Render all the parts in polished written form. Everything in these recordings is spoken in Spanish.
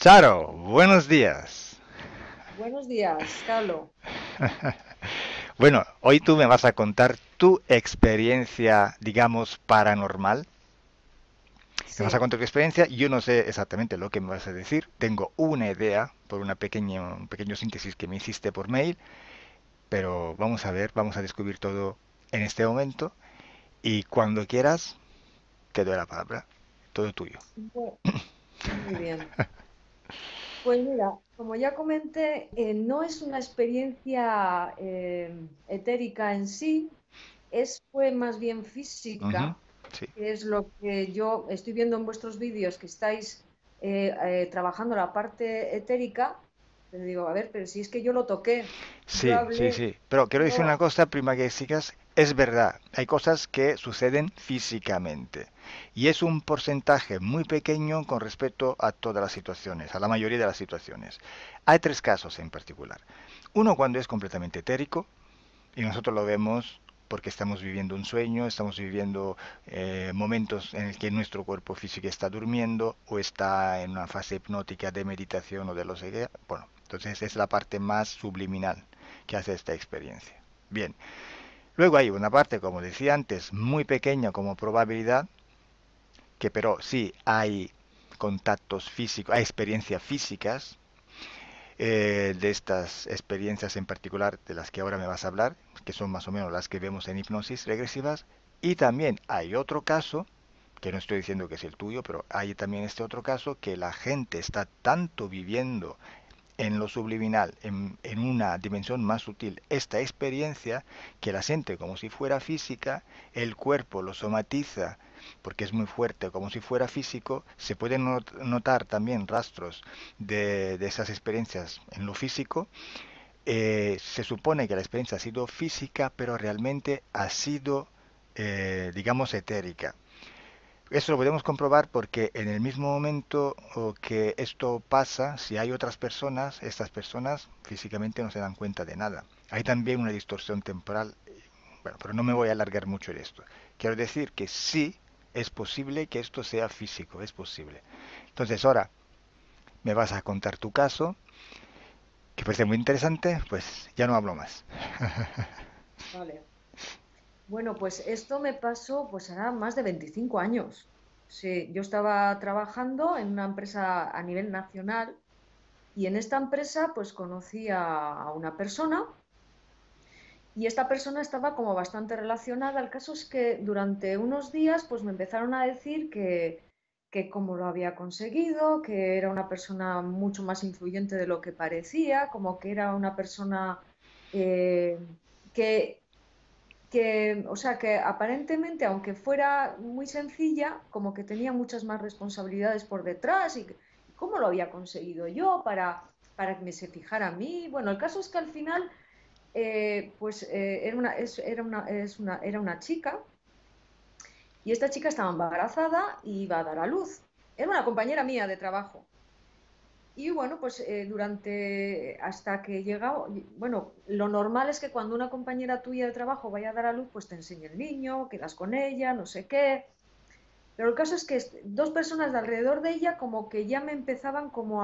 Charo, buenos días. Buenos días, Carlos. Bueno, hoy tú me vas a contar tu experiencia, digamos, paranormal. Me vas a Sí, contar tu experiencia. Yo no sé exactamente lo que me vas a decir. Tengo una idea por un pequeño síntesis que me hiciste por mail, pero vamos a ver, vamos a descubrir todo en este momento. Y cuando quieras, te doy la palabra. Todo tuyo. muy bien. Pues mira, como ya comenté, no es una experiencia etérica en sí, fue más bien Ujú. física, Sí. que es lo que yo estoy viendo en vuestros vídeos, que estáis trabajando la parte etérica. Pero digo, a ver, pero si es que yo lo toqué, yo Sí, sí, hablé, sí. Pero quiero decir una yo, cosa, prima que sigas, es verdad, hay cosas que suceden físicamente y es un porcentaje muy pequeño con respecto a todas las situaciones, a la mayoría de las situaciones. Hay tres casos en particular. Uno cuando es completamente etérico y nosotros lo vemos porque estamos viviendo un sueño, estamos viviendo momentos en el que nuestro cuerpo físico está durmiendo o está en una fase hipnótica de meditación o de lo que sea. Bueno, entonces es la parte más subliminal que hace esta experiencia. Bien, luego hay una parte, como decía antes, muy pequeña como probabilidad, que pero sí hay contactos físicos, hay experiencias físicas, de estas experiencias en particular de las que ahora me vas a hablar, que son más o menos las que vemos en hipnosis regresivas. Y también hay otro caso, que no estoy diciendo que es el tuyo, pero hay también este otro caso que la gente está tanto viviendo en lo subliminal, en una dimensión más sutil, esta experiencia que la siente como si fuera física, el cuerpo lo somatiza porque es muy fuerte como si fuera físico, se pueden notar también rastros de esas experiencias en lo físico. Se supone que la experiencia ha sido física, pero realmente ha sido, digamos, etérica. Eso lo podemos comprobar porque en el mismo momento que esto pasa, si hay otras personas, estas personas físicamente no se dan cuenta de nada. Hay también una distorsión temporal. Bueno, pero no me voy a alargar mucho en esto. Quiero decir que sí es posible que esto sea físico, es posible. Entonces ahora me vas a contar tu caso, que parece muy interesante, pues ya no hablo más. vale. Bueno, pues esto me pasó, pues hará más de 25 años. Sí, yo estaba trabajando en una empresa a nivel nacional y en esta empresa pues conocí a una persona y esta persona estaba como bastante relacionada. El caso es que durante unos días pues me empezaron a decir que cómo lo había conseguido, que era una persona mucho más influyente de lo que parecía, como que era una persona eh, que o sea, que aparentemente, aunque fuera muy sencilla, como que tenía muchas más responsabilidades por detrás y cómo lo había conseguido yo para que me se fijara a mí. Bueno, el caso es que al final, era una chica y esta chica estaba embarazada y iba a dar a luz. Era una compañera mía de trabajo. Y bueno, pues hasta que llegaba, bueno, lo normal es que cuando una compañera tuya de trabajo vaya a dar a luz, pues te enseñe el niño, quedas con ella, no sé qué. Pero el caso es que dos personas de alrededor de ella como que ya me empezaban como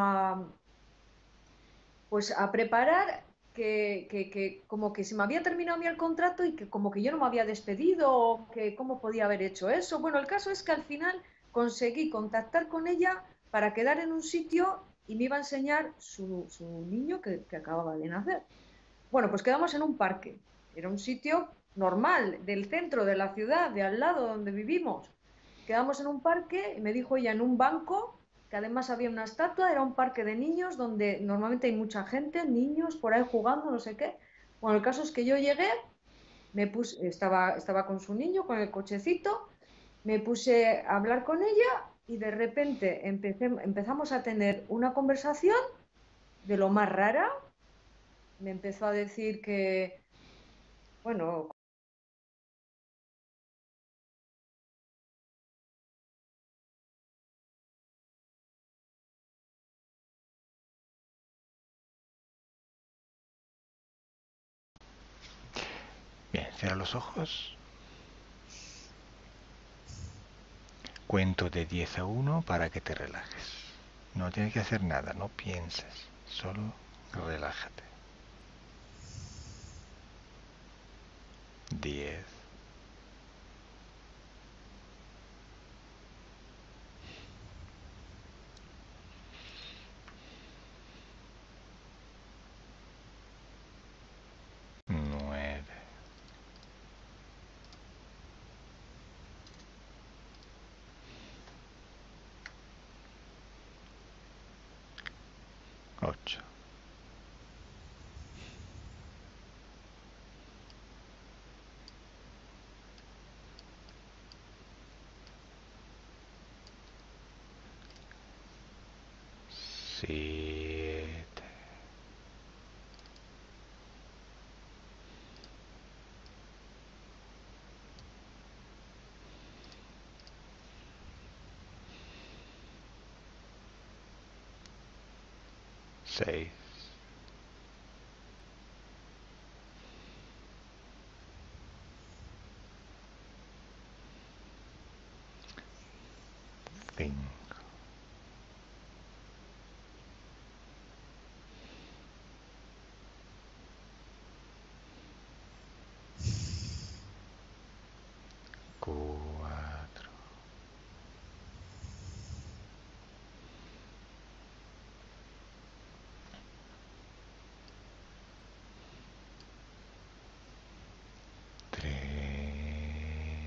pues a preparar que como que se me había terminado a mí el contrato y que como que yo no me había despedido o que cómo podía haber hecho eso. Bueno, el caso es que al final conseguí contactar con ella para quedar en un sitio y me iba a enseñar su niño que acababa de nacer. Bueno, pues quedamos en un parque. Era un sitio normal, del centro de la ciudad, de al lado donde vivimos. Quedamos en un parque y me dijo ella en un banco, que además había una estatua, era un parque de niños donde normalmente hay mucha gente, niños por ahí jugando, no sé qué. Bueno, el caso es que yo llegué, estaba con su niño, con el cochecito, me puse a hablar con ella y de repente empezamos a tener una conversación de lo más rara. Me empezó a decir que, bueno, Bien, cierra los ojos. Cuento de 10 a 1 para que te relajes. No tienes que hacer nada, no pienses, solo relájate. 10, 9, 8, 7, 6, 5, 4, 3,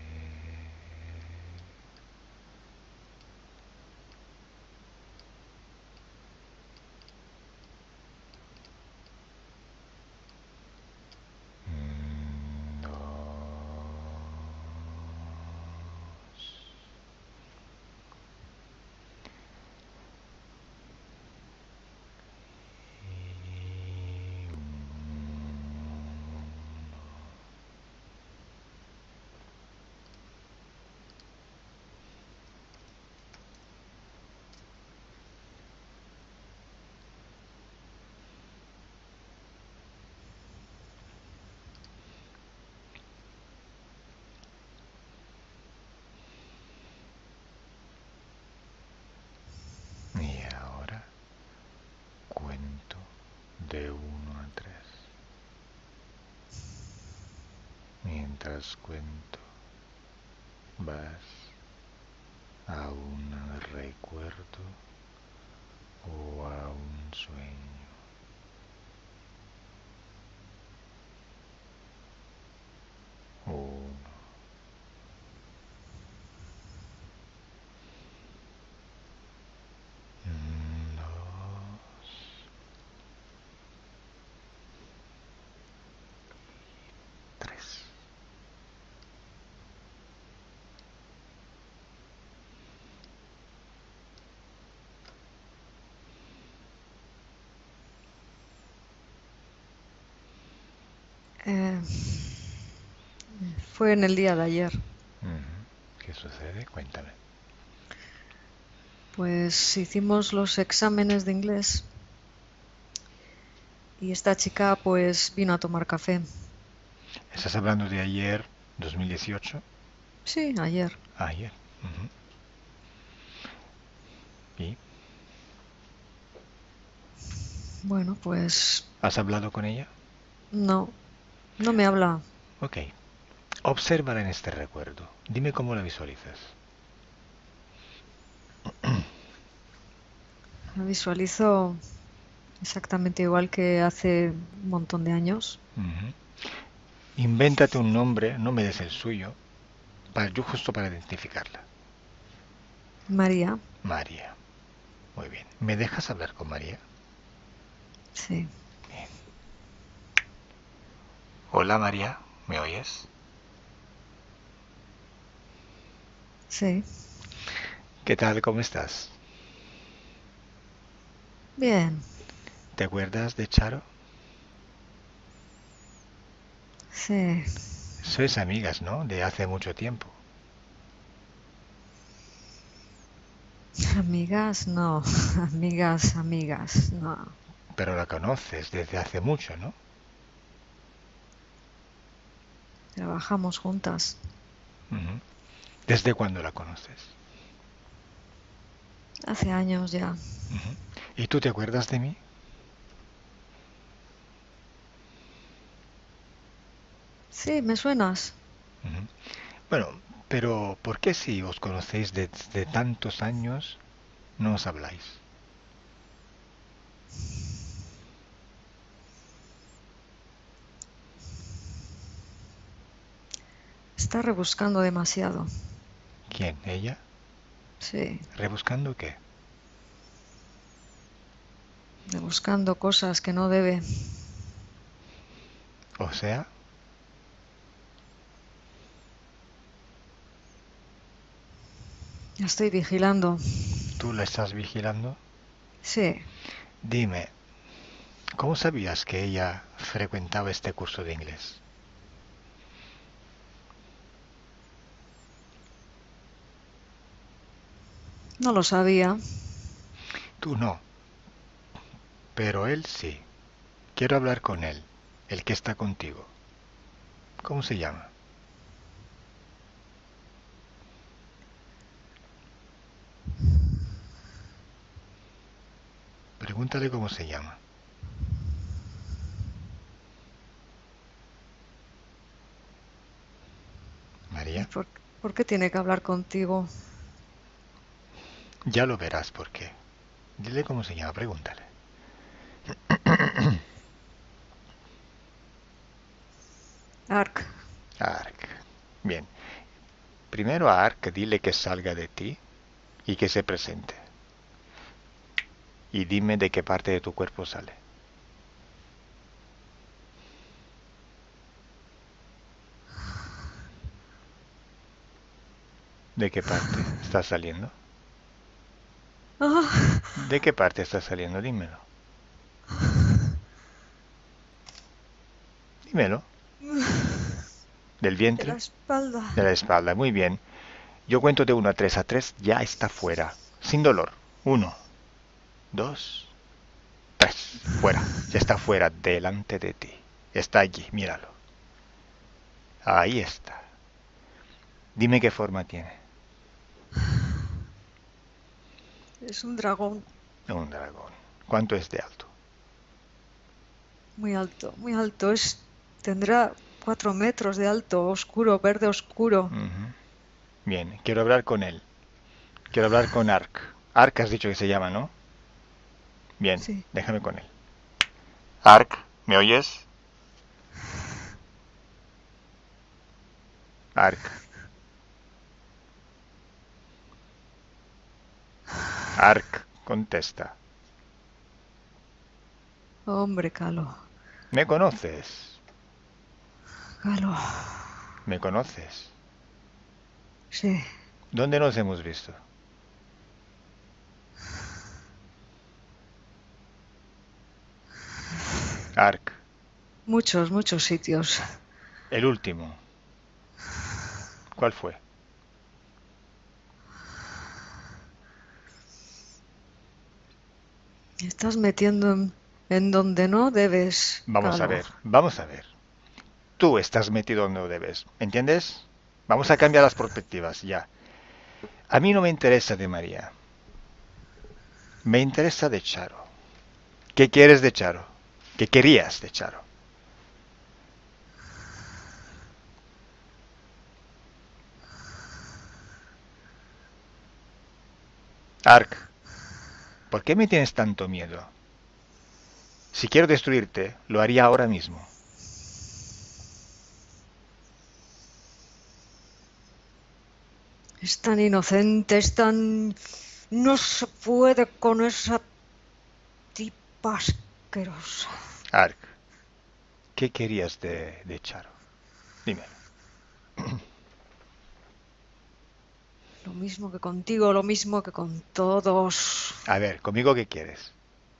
2, y 1. Y ahora cuento de 1 a 3. Mientras cuento, vas a un recuerdo o a un sueño. 1, 2, 3. Eh, Fue en el día de ayer. ¿Qué sucede? Cuéntame. Pues hicimos los exámenes de inglés y esta chica pues vino a tomar café. ¿Estás hablando de ayer, 2018? Sí, ayer. Ayer. Ujú. ¿Y Bueno, pues has hablado con ella? no, no me habla. Ok. Obsérvala en este recuerdo. Dime cómo la visualizas. La visualizo exactamente igual que hace un montón de años. Ujú. Invéntate un nombre, no me des el suyo, yo justo para identificarla. María, María. Muy bien. ¿Me dejas hablar con María? sí, Bien. Hola María, ¿me oyes? sí, ¿Qué tal? ¿Cómo estás? bien, ¿Te acuerdas de Charo? sí. Sois amigas, ¿no? De hace mucho tiempo. Amigas, no, amigas, amigas, no. Pero la conoces desde hace mucho, ¿no? Trabajamos juntas. Ujú. ¿Desde cuándo la conoces? Hace años ya. Ujú. ¿Y tú te acuerdas de mí? Sí, me suenas. Ujú. Bueno, pero ¿por qué si os conocéis desde tantos años no os habláis? Está rebuscando demasiado. ¿Quién? ¿Ella? Sí, ¿Rebuscando qué? rebuscando cosas que no debe. O sea, La estoy vigilando. ¿tú la estás vigilando? Sí, Dime, ¿cómo sabías que ella frecuentaba este curso de inglés? no lo sabía. Tú no, pero él sí. Quiero hablar con él, el que está contigo. ¿Cómo se llama? Pregúntale cómo se llama. ¿Y María, por qué tiene que hablar contigo? ya lo verás por qué. Dile cómo se llama, pregúntale. Ark, Ark. Bien, primero a Ark dile que salga de ti y que se presente. Y dime de qué parte de tu cuerpo sale. ¿De qué parte está saliendo? ah, ¿De qué parte está saliendo? Dímelo. Dímelo. ¿Del de la vientre? espalda. De la espalda. Muy bien. Yo cuento de 1 a 3. A 3 ya está fuera. Sin dolor. 1, 2, 3. Fuera. Ya está fuera. Delante de ti. Está allí. Míralo. Ahí está. Dime qué forma tiene. Es un dragón Un dragón. ¿Cuánto es de alto? muy alto, muy alto. Tendrá 4 metros de alto, oscuro, verde oscuro. Ujú. Bien. Quiero hablar con él. Quiero hablar con Ark. Ark has dicho que se llama, ¿no? Bien. Sí. Déjame con él. Ark, ¿me oyes? Ark. Ark, contesta. Hombre, Calo. ¿Me conoces? Calo. ¿Me conoces? Sí. ¿Dónde nos hemos visto? Ark, Muchos, muchos sitios. el último. ¿Cuál fue? Estás metiendo en donde no debes, Vamos a Calo. ver, vamos a ver. Tú estás metido donde no debes, ¿entiendes? Vamos a cambiar las perspectivas, ya. A mí no me interesa de María. Me interesa de Charo. ¿Qué quieres de Charo? ¿Qué querías de Charo? Ark, ¿por qué me tienes tanto miedo? Si quiero destruirte, lo haría ahora mismo. Es tan inocente, es tan... No se puede con esa tipa asquerosa. Ark, ¿qué querías de Charo? Dímelo. Lo mismo que contigo, lo mismo que con todos. A ver, ¿conmigo qué quieres?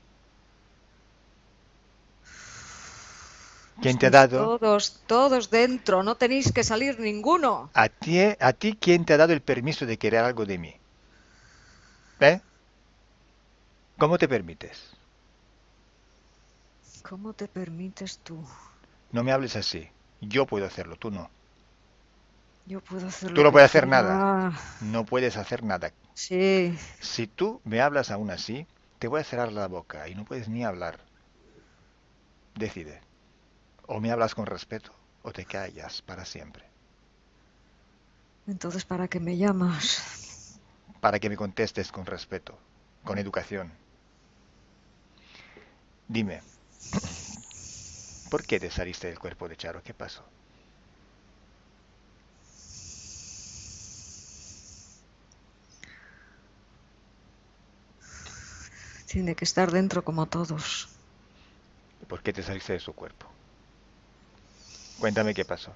¿Quién te ha Estáis dado? todos, todos dentro, no tenéis que salir ninguno. A ti quién te ha dado el permiso de querer algo de mí? ¿Eh? ¿Cómo te permites? ¿Cómo te permites tú? No me hables así. Yo puedo hacerlo, tú no. Yo puedo hacer Tú lo no que puedes hacer nada. quiera. No puedes hacer nada. Sí, Si tú me hablas aún así, te voy a cerrar la boca y no puedes ni hablar. Decide. O me hablas con respeto o te callas para siempre. entonces ¿para qué me llamas? Para que me contestes con respeto, con educación. Dime, ¿por qué te saliste del cuerpo de Charo? ¿Qué pasó? Tiene que estar dentro como todos. ¿Por qué te saliste de su cuerpo? Cuéntame qué pasó.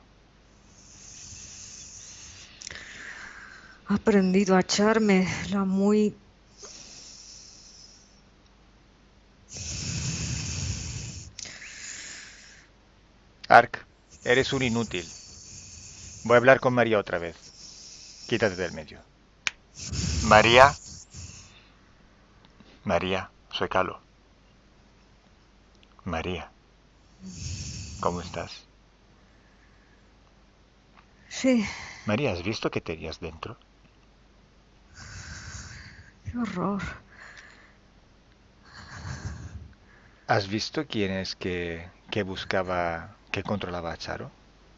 Ha aprendido a echarme la muy... Ark, eres un inútil. Voy a hablar con María otra vez. Quítate del medio. María. María, soy Calo. María, ¿cómo estás? Sí, María, ¿has visto qué tenías dentro? qué horror. ¿Has visto quién es que buscaba, que controlaba a Charo?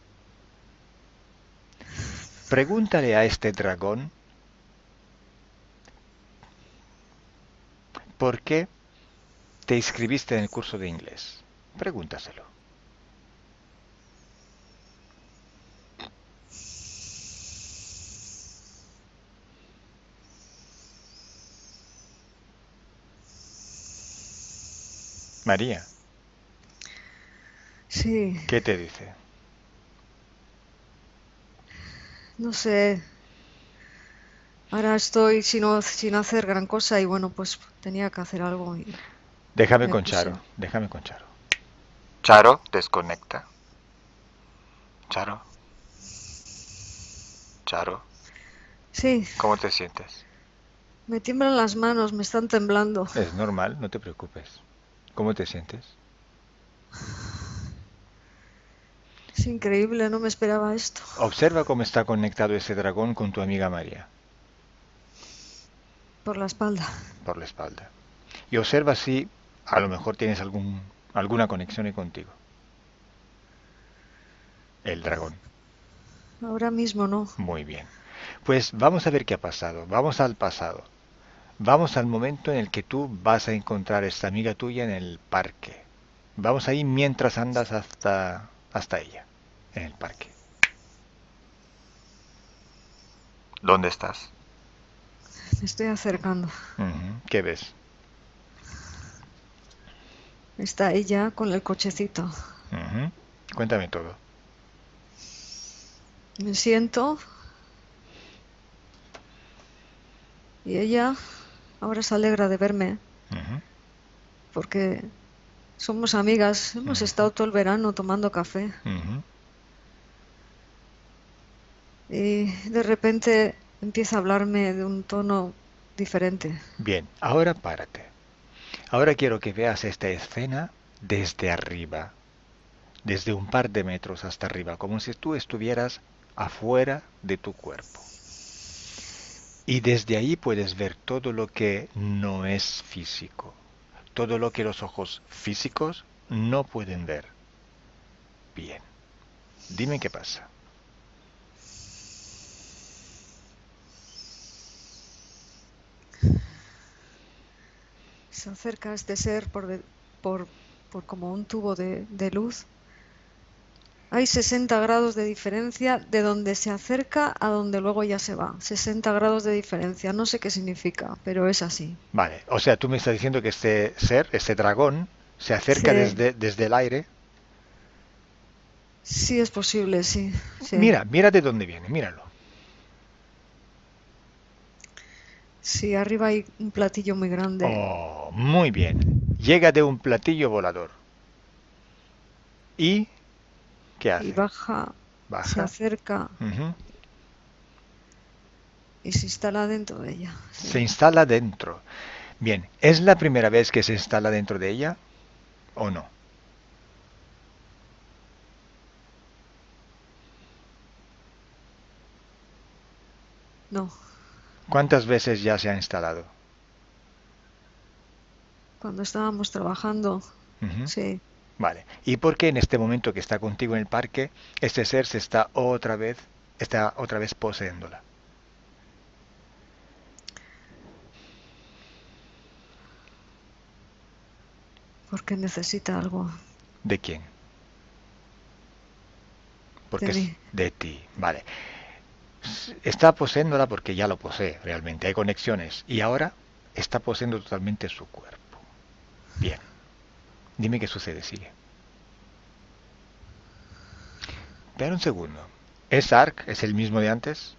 Pregúntale a este dragón por qué te inscribiste en el curso de inglés. Pregúntaselo. María, Sí, ¿qué te dice? no sé. Ahora estoy sin hacer gran cosa y bueno, pues tenía que hacer algo y Déjame me con Charo, puse. déjame con Charo. Charo, desconecta. Charo, Charo, Sí, ¿cómo te sientes? me tiemblan las manos, me están temblando. Es normal, no te preocupes. ¿Cómo te sientes? Es increíble, no me esperaba esto. Observa cómo está conectado ese dragón con tu amiga María, Por la espalda. por la espalda. Y observa si a lo mejor tienes alguna conexión ahí contigo. El dragón. Ahora mismo no. Muy bien. Pues vamos a ver qué ha pasado. Vamos al pasado. Vamos al momento en el que tú vas a encontrar a esta amiga tuya en el parque. Vamos ahí mientras andas hasta ella, en el parque. ¿Dónde estás? Me estoy acercando. ¿Qué ves? Está ella con el cochecito. Ujú. Cuéntame todo. Me siento y ella ahora se alegra de verme Ujú, porque somos amigas. Hemos ujú, estado todo el verano tomando café ujú. y de repente empieza a hablarme de un tono diferente. Bien, ahora párate. Ahora quiero que veas esta escena desde arriba, desde un par de metros hasta arriba, como si tú estuvieras afuera de tu cuerpo. Y desde ahí puedes ver todo lo que no es físico, todo lo que los ojos físicos no pueden ver. Bien, dime qué pasa. Se acerca este ser por, por como un tubo de luz. Hay 60 grados de diferencia de donde se acerca a donde luego ya se va. 60 grados de diferencia. No sé qué significa, pero es así. Vale, o sea, tú me estás diciendo que este ser, este dragón, se acerca Sí, desde el aire. sí es posible, sí, sí. Mira de dónde viene, míralo. Sí, arriba hay un platillo muy grande Oh, muy bien. Llega de un platillo volador. ¿Y qué y hace? baja, se Baja. acerca Ujú. y se instala dentro de ella. Se Sí. instala dentro. Bien, ¿es la primera vez que se instala dentro de ella o no? No, ¿Cuántas veces ya se ha instalado? cuando estábamos trabajando, Ujú. sí, Vale. ¿Y por qué en este momento que está contigo en el parque, este ser se está otra vez poseyéndola? porque necesita algo ¿De quién? de Porque es mí. de ti. Vale. Está poseyéndola porque ya lo posee realmente. Hay conexiones. Y ahora está poseyendo totalmente su cuerpo. Bien. Dime qué sucede. Sigue. Espera un segundo. ¿Es Ark? ¿Es el mismo de antes?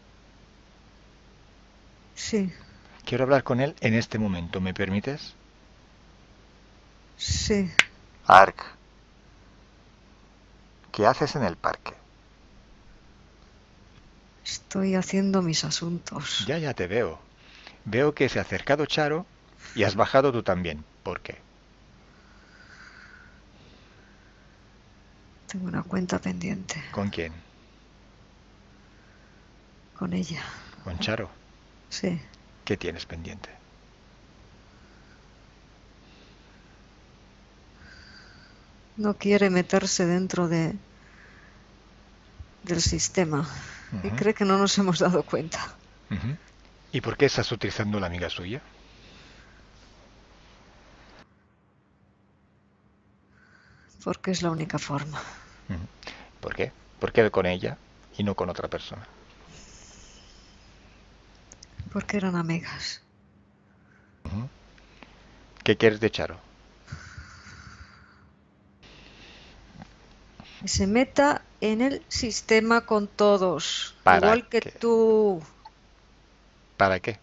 Sí, Quiero hablar con él en este momento. ¿Me permites? sí, Ark, ¿qué haces en el parque? estoy haciendo mis asuntos. Ya te veo. Veo que se ha acercado Charo y has bajado tú también. ¿Por qué? Tengo una cuenta pendiente ¿Con quién? con ella. ¿Con Charo? Sí, ¿Qué tienes pendiente? no quiere meterse dentro del sistema y Ujú, cree que no nos hemos dado cuenta, ujú. ¿Y por qué estás utilizando la amiga suya? porque es la única forma, Ujú. ¿Por qué? ¿Por qué con ella y no con otra persona? porque eran amigas. Ujú. ¿Qué quieres de Charo? Que se meta en el sistema con todos, ¿Para igual que qué? tú, ¿Para qué?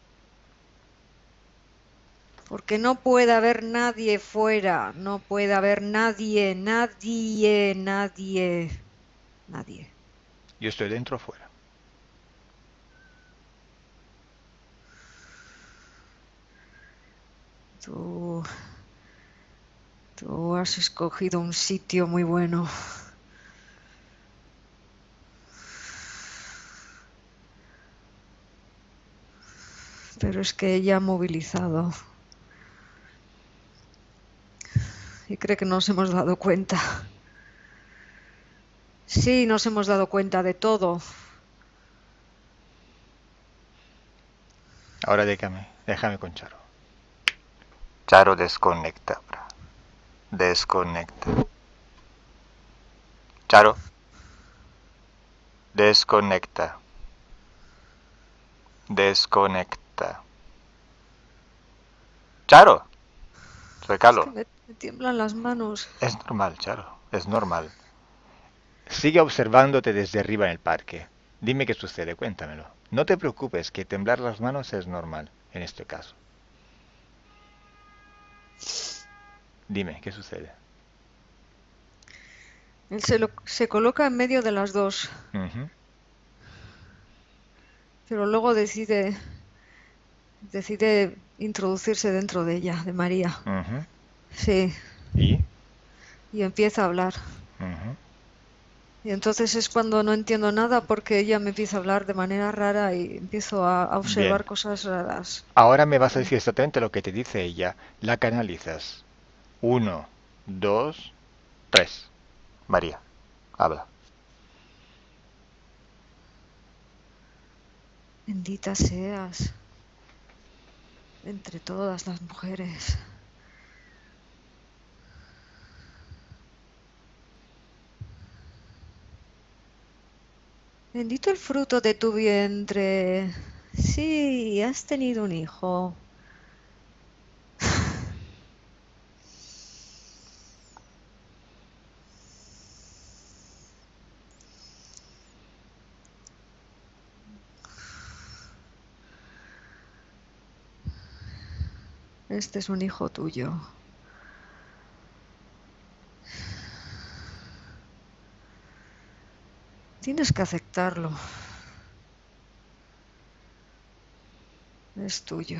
porque no puede haber nadie fuera, no puede haber nadie, nadie, nadie, nadie. Yo estoy dentro o fuera. Tú, tú has escogido un sitio muy bueno, pero es que ella ha movilizado y cree que nos hemos dado cuenta. Sí, nos hemos dado cuenta de todo. Ahora déjame con Charo. Charo, desconecta ahora. Desconecta. Charo, desconecta. Desconecta. Charo, soy Es Carlos. que me tiemblan las manos. Es normal, Charo, es normal. Sigue observándote desde arriba en el parque. Dime qué sucede, cuéntamelo. No te preocupes, que temblar las manos es normal en este caso. Dime, ¿qué sucede? Él se coloca en medio de las dos, Ujú, pero luego decide introducirse dentro de ella, de María. ujú. Sí, ¿Y? y empieza a hablar. Ujú. Y entonces es cuando no entiendo nada porque ella me empieza a hablar de manera rara y empiezo a Bien. observar cosas raras. Ahora me vas a Sí. decir exactamente lo que te dice ella. La canalizas. Uno, dos, tres. María, habla. Bendita seas entre todas las mujeres. Bendito el fruto de tu vientre. Sí, has tenido un hijo. Este es un hijo tuyo. Tienes que aceptarlo. Es tuyo.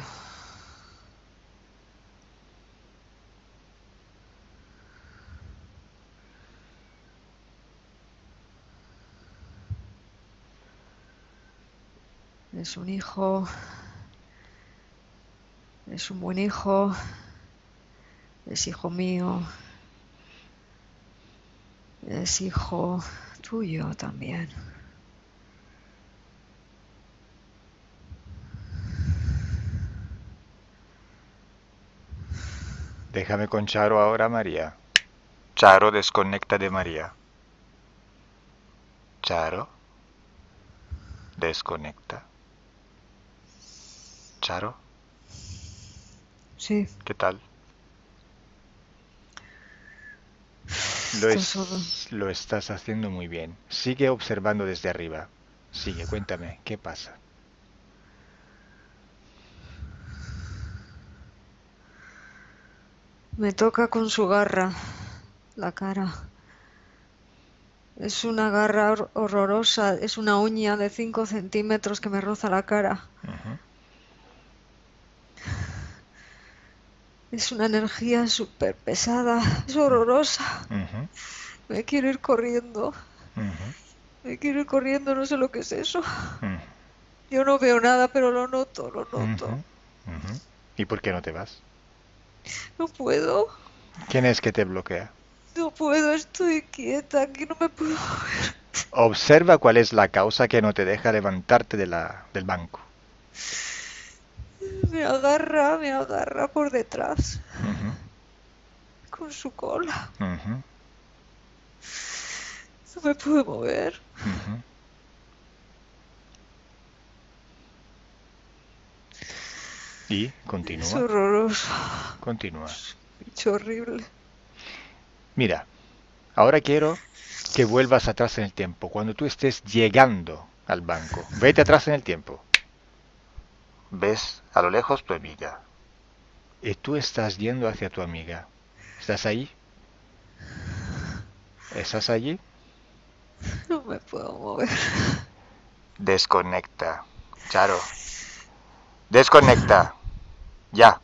Es un hijo, es un buen hijo, es hijo mío, es hijo tuyo también. Déjame con Charo ahora, María. Charo, desconecta de María. Charo, desconecta. Charo, Sí, ¿qué tal? está solo. Lo estás haciendo muy bien. Sigue observando desde arriba. Sigue, cuéntame, ¿qué pasa? Me toca con su garra la cara. Es una garra horrorosa, es una uña de 5 centímetros que me roza la cara. Ujú, Es una energía súper pesada, es horrorosa. ujú, Me quiero ir corriendo, ujú, me quiero ir corriendo, no sé lo que es eso. ujú, Yo no veo nada, pero lo noto, lo ujú, noto. ujú. ¿Y por qué no te vas? No puedo, ¿Quién es que te bloquea? no puedo, estoy quieta, aquí no me puedo. Observa cuál es la causa que no te deja levantarte del banco. Me agarra por detrás, Ujú, con su cola. ujú, No me puedo mover. ujú. Y Es continúa, horroroso, continúa. bicho horrible. Mira, ahora quiero que vuelvas atrás en el tiempo, cuando tú estés llegando al banco. Vete atrás en el tiempo. Ves a lo lejos tu amiga. Y tú estás yendo hacia tu amiga. ¿Estás ahí? ¿Estás allí? No me puedo mover. Desconecta. Charo. Desconecta. Ya.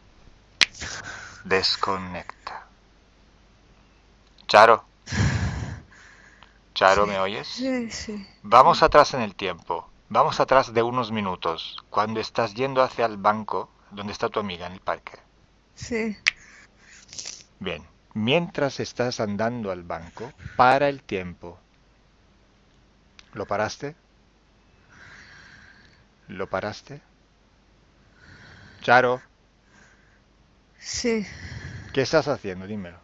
Desconecta. Charo. Charo, Sí, ¿me oyes? sí, sí, Vamos sí, atrás en el tiempo. Vamos atrás de unos minutos. Cuando estás yendo hacia el banco donde está tu amiga en el parque. sí. Bien. Mientras estás andando al banco, para el tiempo. ¿Lo paraste? ¿Lo paraste? Charo, Sí, ¿qué estás haciendo? Dímelo.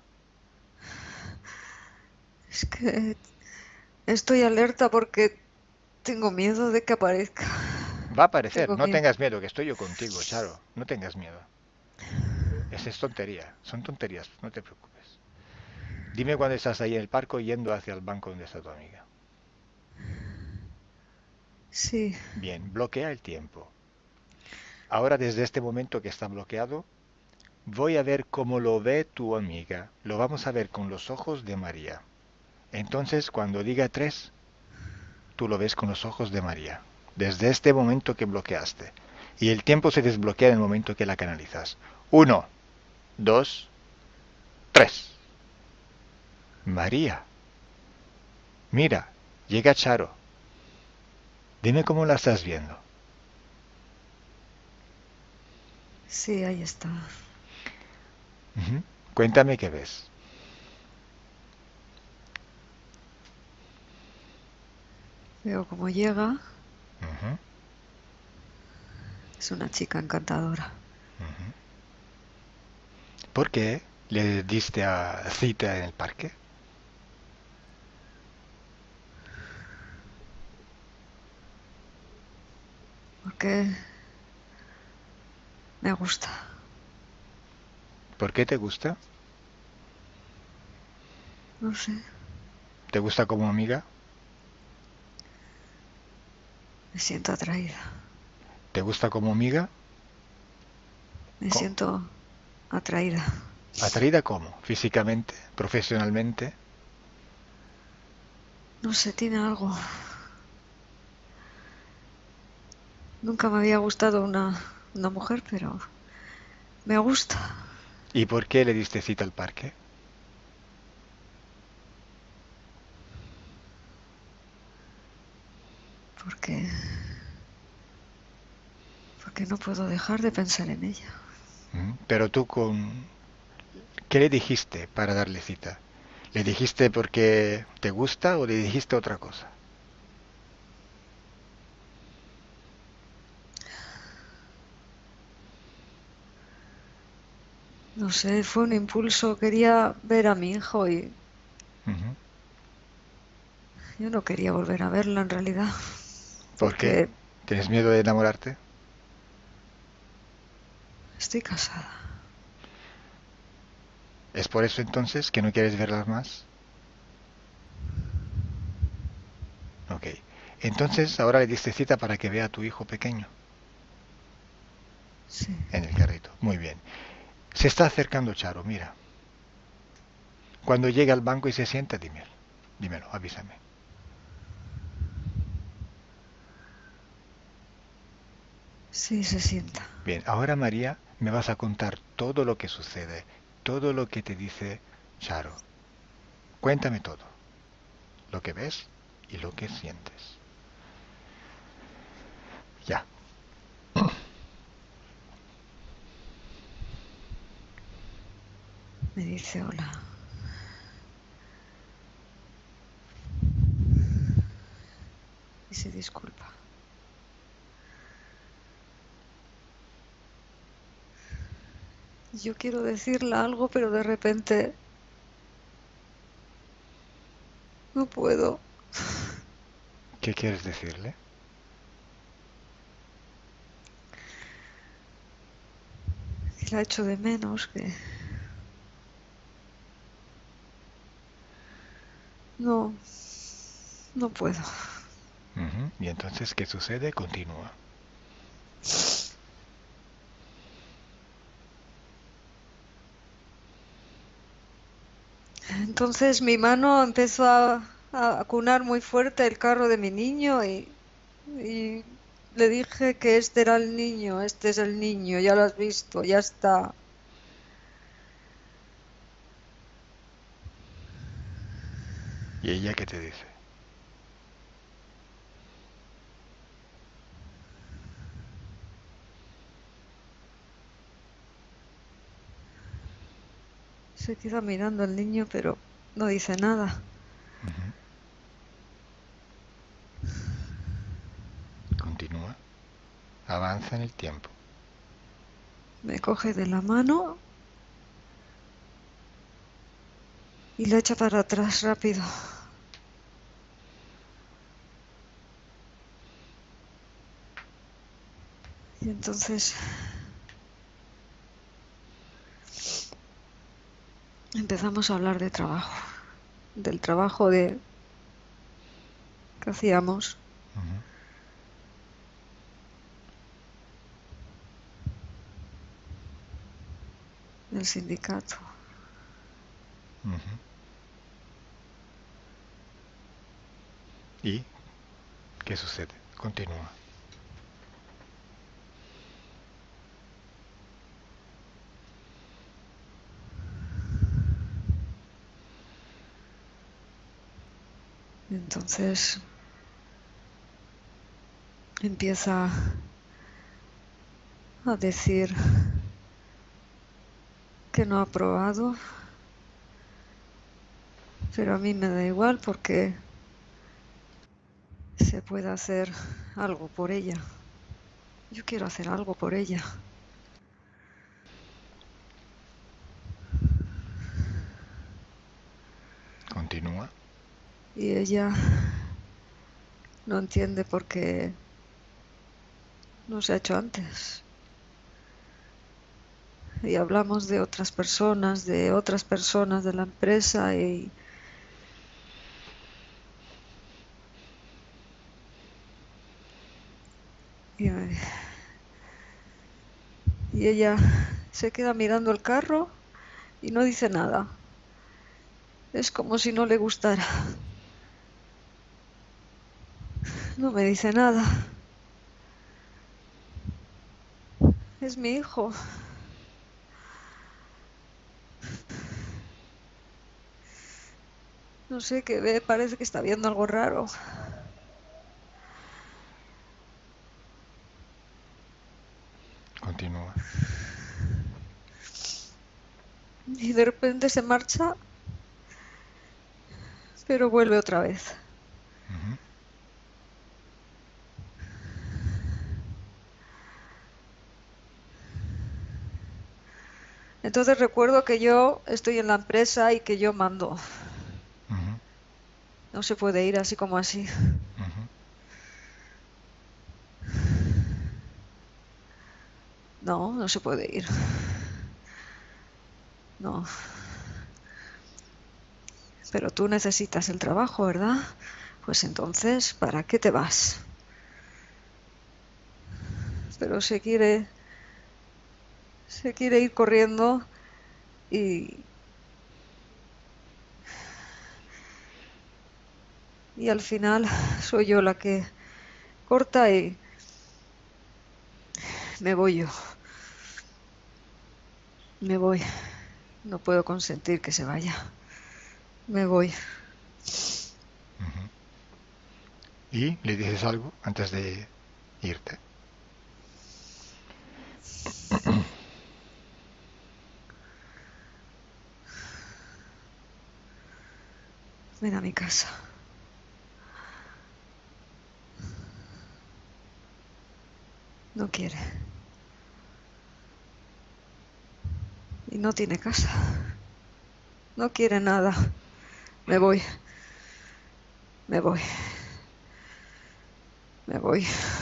es que estoy alerta porque tengo miedo de que aparezca. Va a aparecer. Tengo No miedo. tengas miedo, que estoy yo contigo, Charo. No tengas miedo. Esa es tontería. Son tonterías. No te preocupes. Dime cuando estás ahí en el parque yendo hacia el banco donde está tu amiga. Sí, Bien, bloquea el tiempo. Ahora desde este momento que está bloqueado, voy a ver cómo lo ve tu amiga. Lo vamos a ver con los ojos de María. Entonces, cuando diga 3, tú lo ves con los ojos de María. Desde este momento que bloqueaste. Y el tiempo se desbloquea en el momento que la canalizas. 1, 2, 3. María, mira, llega Charo. Dime cómo la estás viendo. sí, ahí está. Ujú. Cuéntame qué ves. Veo cómo llega. Ujú, Es una chica encantadora. ujú. ¿Por qué le diste a cita en el parque? Porque me gusta. ¿Por qué te gusta? No sé. ¿Te gusta como amiga? Me siento atraída. ¿Te gusta como amiga? Me Co- siento atraída. ¿Atraída cómo? ¿Físicamente? ¿Profesionalmente? No sé, tiene algo. Nunca me había gustado una mujer, pero me gusta. ¿Y por qué le diste cita al parque? Porque porque no puedo dejar de pensar en ella. Pero tú ¿qué le dijiste para darle cita? ¿Le dijiste porque te gusta o le dijiste otra cosa? No sé, fue un impulso. Quería ver a mi hijo y Ujú. yo no quería volver a verlo en realidad, ¿Por qué? porque ¿Tienes miedo de enamorarte? estoy casada. ¿Es por eso entonces que no quieres verlas más? Ok. Entonces ahora le diste cita para que vea a tu hijo pequeño Sí. en el carrito. Muy bien. Se está acercando Charo, mira. Cuando llegue al banco y se sienta, dímelo. Dímelo, avísame. Sí, se sienta. Bien, ahora María me vas a contar todo lo que sucede, todo lo que te dice Charo. Cuéntame todo, lo que ves y lo que sientes. Ya. Me dice hola. Y se disculpa. Yo quiero decirle algo, pero de repente no puedo. ¿Qué quieres decirle? Que la echo de menos, que no, no puedo. Y entonces, ¿qué sucede? Continúa. Entonces mi mano empezó a acunar muy fuerte el carro de mi niño y le dije que este era el niño, este es el niño, ya lo has visto, ya está. ¿Y ella qué te dice? Se queda mirando al niño, pero no dice nada. Ujú. Continúa. Avanza en el tiempo. Me coge de la mano y la echa para atrás rápido. Y entonces empezamos a hablar de trabajo, del trabajo que hacíamos, Ujú. del sindicato. Ujú. ¿Y qué sucede? Continúa. Entonces empieza a decir que no ha aprobado, pero a mí me da igual porque se puede hacer algo por ella. Yo quiero hacer algo por ella. Continúa. Y ella no entiende por qué no se ha hecho antes. Y hablamos de otras personas de la empresa y, y ella se queda mirando el carro y no dice nada. Es como si no le gustara. No me dice nada. Es mi hijo. No sé qué ve, parece que está viendo algo raro. y de repente se marcha, pero vuelve otra vez. Ujú. Entonces recuerdo que yo estoy en la empresa y que yo mando. Ujú. No se puede ir así como así. Ujú. No, no se puede ir. No. Pero tú necesitas el trabajo, ¿verdad? Pues entonces, ¿para qué te vas? Pero se quiere ir corriendo y, y al final soy yo la que corta y me voy yo. Me voy. No puedo consentir que se vaya. Me voy. Ujú. ¿Y le dices algo antes de irte? Ven a mi casa. No quiere. Y no tiene casa. No quiere nada. Me voy. Me voy. Me voy.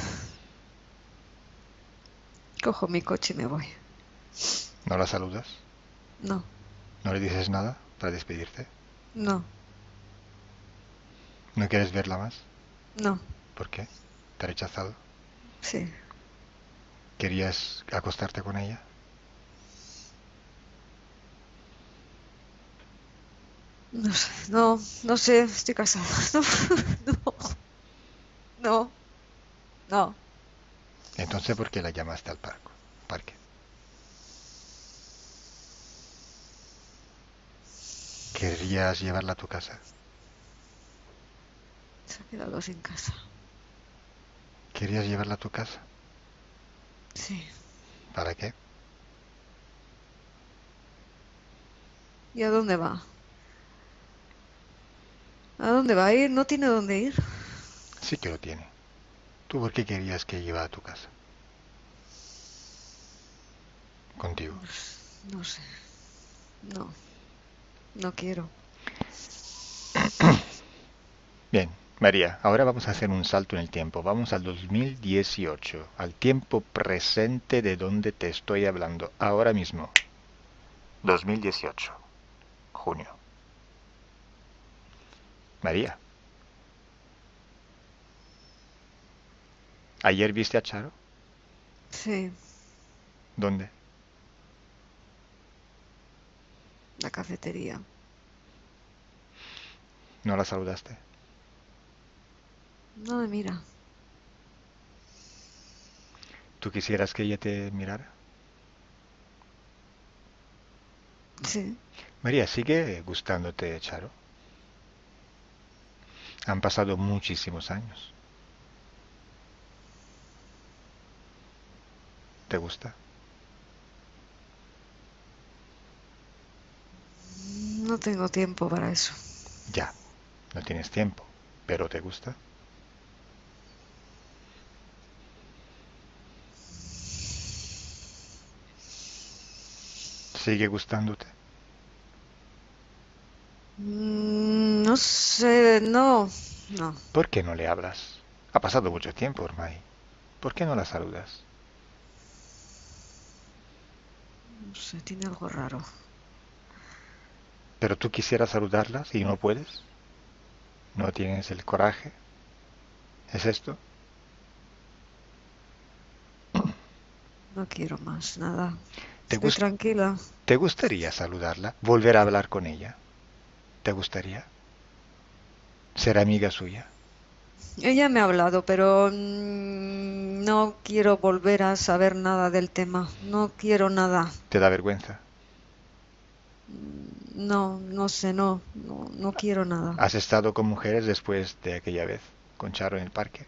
Cojo mi coche y me voy. ¿No la saludas? No, ¿No le dices nada para despedirte? no, ¿No quieres verla más? no. ¿Por qué? ¿Te ha rechazado? Sí. ¿Querías acostarte con ella? No sé, no, no sé, estoy casada. No, no, no, Entonces, ¿por qué la llamaste al parque? ¿Querías llevarla a tu casa? se ha quedado sin casa. ¿Querías llevarla a tu casa? Sí. ¿Para qué? ¿Y a dónde va? ¿A dónde va a ir? No tiene dónde ir. Sí que lo tiene. ¿Tú por qué querías que llevara a tu casa? Contigo. No sé, no, no quiero. Bien, María, ahora vamos a hacer un salto en el tiempo. Vamos al 2018, al tiempo presente de donde te estoy hablando ahora mismo. 2018, junio. María, ¿ayer viste a Charo? Sí, ¿Dónde? la cafetería. ¿No la saludaste? No me mira. ¿Tú quisieras que ella te mirara? Sí, María, ¿sigue gustándote Charo? Han pasado muchísimos años. ¿Te gusta? no tengo tiempo para eso. Ya, no tienes tiempo, pero ¿te gusta? ¿Sigue gustándote? No sé, no, no. ¿Por qué no le hablas? Ha pasado mucho tiempo, Ormai. ¿Por qué no la saludas? No sé, tiene algo raro. Pero tú quisieras saludarla y no puedes. ¿No tienes el coraje? ¿Es esto? No quiero más, nada. ¿Te, Estoy gust- tranquila. ¿Te gustaría saludarla? ¿Volver a hablar con ella? ¿Te gustaría? ¿Ser amiga suya? Ella me ha hablado, pero no quiero volver a saber nada del tema. No quiero nada. ¿Te da vergüenza? No, no sé, no, no, no quiero nada. ¿Has estado con mujeres después de aquella vez con Charo en el parque?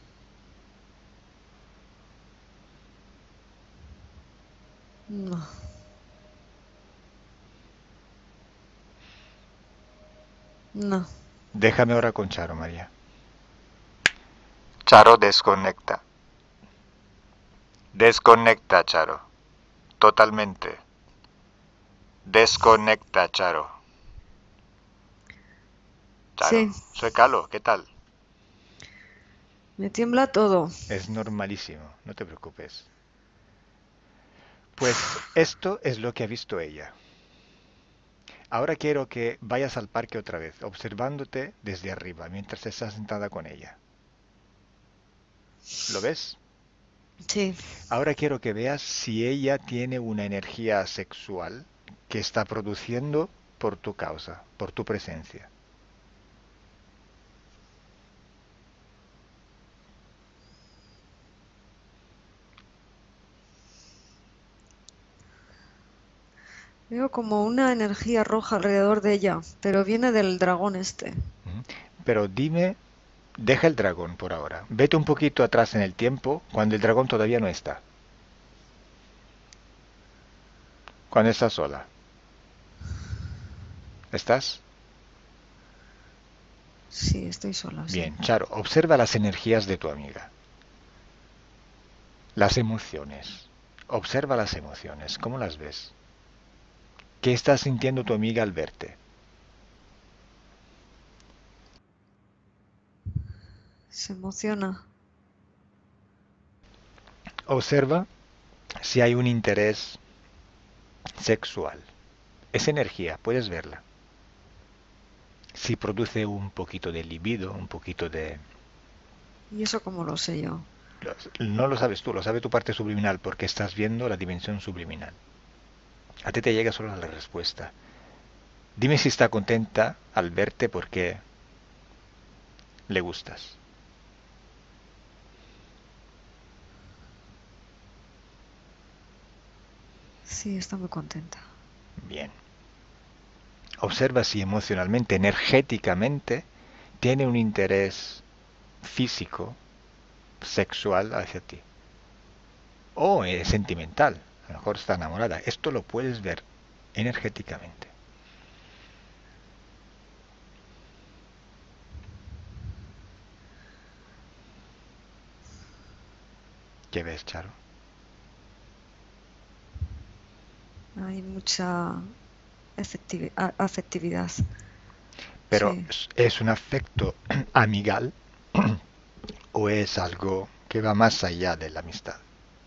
No, No. Déjame ahora con Charo, María. Charo, desconecta. Desconecta, Charo. Totalmente. Desconecta, Charo. Charo, Sí, soy Calo, ¿qué tal? me tiembla todo. Es normalísimo, no te preocupes. Pues esto es lo que ha visto ella. Ahora quiero que vayas al parque otra vez, observándote desde arriba, mientras estás sentada con ella. ¿Lo ves? Sí, Ahora quiero que veas si ella tiene una energía sexual que está produciendo por tu causa, por tu presencia. veo como una energía roja alrededor de ella, pero viene del dragón este. Ujú. Pero dime, deja el dragón por ahora. Vete un poquito atrás en el tiempo, cuando el dragón todavía no está. Cuando estás sola. ¿Estás? Sí, estoy sola, sí. Bien, Charo, observa las energías de tu amiga. Las emociones. Observa las emociones. ¿Cómo las ves? ¿Qué está sintiendo tu amiga al verte? Se emociona. Observa si hay un interés sexual. Es energía, puedes verla. Si produce un poquito de libido, un poquito de... ¿Y eso cómo lo sé yo? No lo sabes tú, lo sabe tu parte subliminal porque estás viendo la dimensión subliminal. A ti te llega solo la respuesta. Dime si está contenta al verte porque le gustas. Sí, está muy contenta. Bien. Observa si emocionalmente, energéticamente, tiene un interés físico, sexual hacia ti. O sentimental. A lo mejor está enamorada. Esto lo puedes ver energéticamente. ¿Qué ves, Charo? Hay mucha afectividad. Pero Sí, ¿es un afecto amigal o es algo que va más allá de la amistad?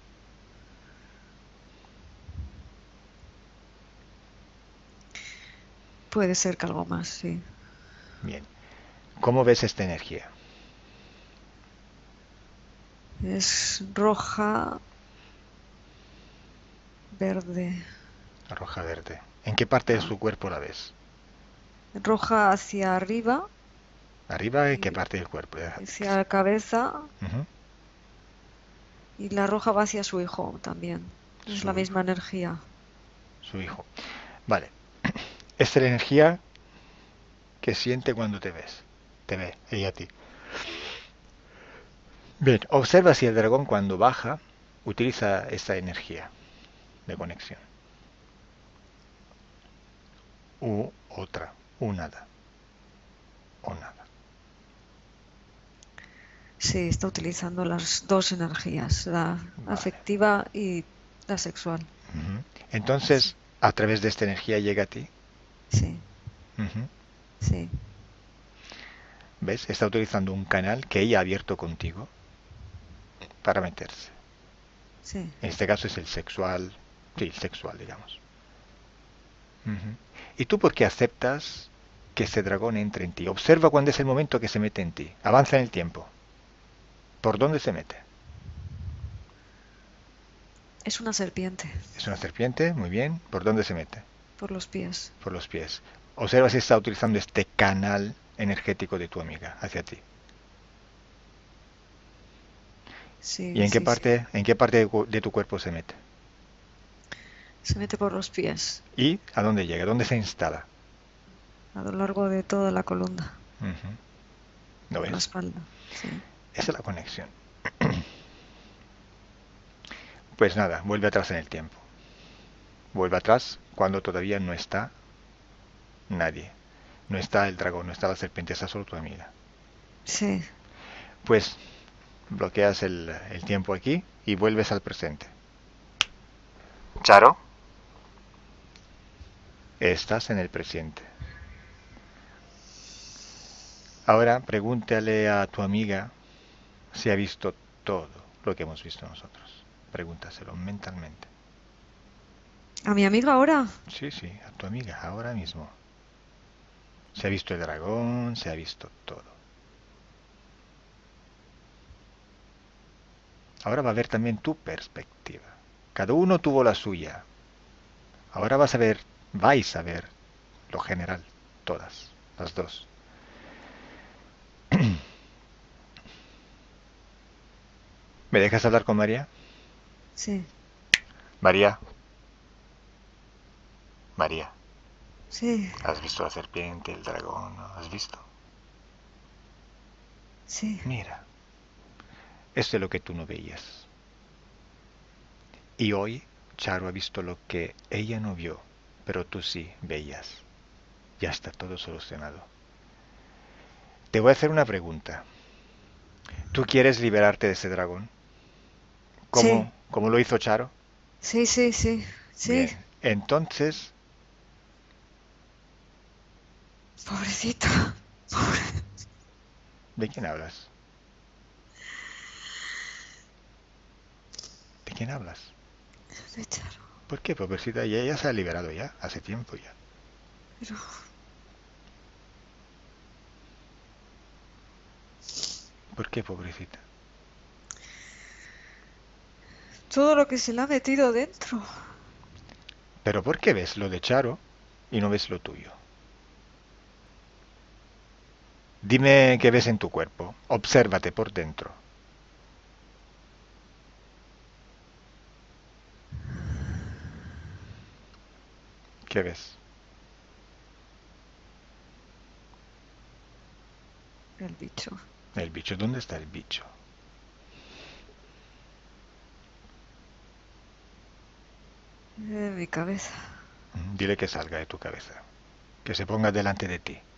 puede ser que algo más, sí. Bien. ¿Cómo ves esta energía? Es roja, verde. Roja verde. ¿En qué parte de Ah, su cuerpo la ves? roja hacia arriba ¿Arriba? ¿En qué y parte del cuerpo? hacia la cabeza. Ujú. Y la roja va hacia su hijo también. Es la Su misma hijo. energía. Su hijo. Vale. Esta es la energía que siente cuando te ves. Te ve, ella a ti. Bien, observa si el dragón cuando baja utiliza esta energía de conexión. U otra, u nada, o nada. Sí, está utilizando las dos energías, la Vale. afectiva y la sexual. Ujú. Sí, Entonces, a través de esta energía llega a ti. sí, Ujú. sí, ¿Ves? Está utilizando un canal que ella ha abierto contigo para meterse. sí. En este caso es el sexual, sí, sexual, digamos. Ujú. ¿Y tú por qué aceptas que este dragón entre en ti? Observa cuándo es el momento que se mete en ti. Avanza en el tiempo. ¿Por dónde se mete? Es una serpiente Es una serpiente, muy bien. ¿Por dónde se mete? por los pies. Por los pies. Observa si está utilizando este canal energético de tu amiga hacia ti. ¿Y Sí, sí, sí. en qué parte de tu cuerpo se mete? Se mete por los pies, ¿Y a dónde llega? ¿Dónde se instala? a lo largo de toda la columna, Ujú. ¿Lo por la ves? espalda. Sí, Esa es la conexión. Pues nada, vuelve atrás en el tiempo. Vuelve atrás cuando todavía no está nadie. No está el dragón, no está la serpiente, está solo tu amiga. Sí. Pues bloqueas el tiempo aquí y vuelves al presente. Charo, estás en el presente. Ahora pregúntale a tu amiga si ha visto todo lo que hemos visto nosotros. Pregúntaselo mentalmente. ¿A mi amiga ahora? Sí, sí, a tu amiga, ahora mismo. Se ha visto el dragón, se ha visto todo. Ahora va a ver también tu perspectiva. Cada uno tuvo la suya. Ahora vais a ver lo general, todas, las dos. ¿Me dejas hablar con María? Sí, María, María, sí, ¿has visto la serpiente, el dragón? ¿No? ¿Has visto? sí. Mira, esto es lo que tú no veías. Y hoy Charo ha visto lo que ella no vio, pero tú sí veías. Ya está todo solucionado. Te voy a hacer una pregunta. ¿Tú quieres liberarte de ese dragón? Sí, ¿Cómo lo hizo Charo? sí, sí, sí, sí. Bien. Entonces, Pobrecita. ¿de quién hablas? ¿De quién hablas? De Charo. ¿Por qué, pobrecita? Ya se ha liberado ya, hace tiempo ya. Pero ¿Por qué, pobrecita? todo lo que se le ha metido dentro. ¿Pero por qué ves lo de Charo y no ves lo tuyo? Dime qué ves en tu cuerpo. Obsérvate por dentro. ¿Qué ves? El bicho. El bicho. ¿Dónde está el bicho? Mi cabeza. Dile que salga de tu cabeza. Que se ponga delante de ti.